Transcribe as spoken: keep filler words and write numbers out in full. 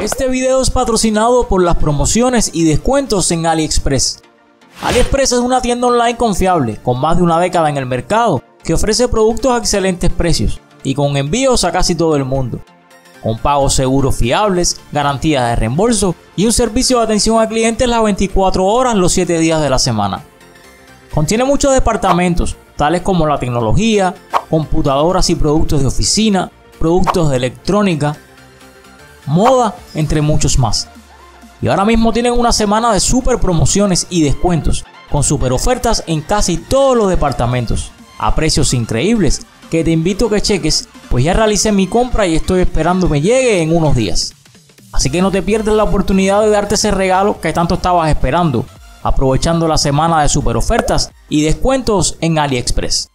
Este video es patrocinado por las promociones y descuentos en AliExpress. AliExpress es una tienda online confiable, con más de una década en el mercado, que ofrece productos a excelentes precios y con envíos a casi todo el mundo, con pagos seguros fiables, garantía de reembolso y un servicio de atención al cliente las veinticuatro horas los siete días de la semana. Contiene muchos departamentos, tales como la tecnología, computadoras y productos de oficina, productos de electrónica, moda, entre muchos más. Y ahora mismo tienen una semana de super promociones y descuentos, con super ofertas en casi todos los departamentos, a precios increíbles, que te invito a que cheques, pues ya realicé mi compra y estoy esperando me llegue en unos días. Así que no te pierdas la oportunidad de darte ese regalo que tanto estabas esperando, aprovechando la semana de super ofertas y descuentos en AliExpress.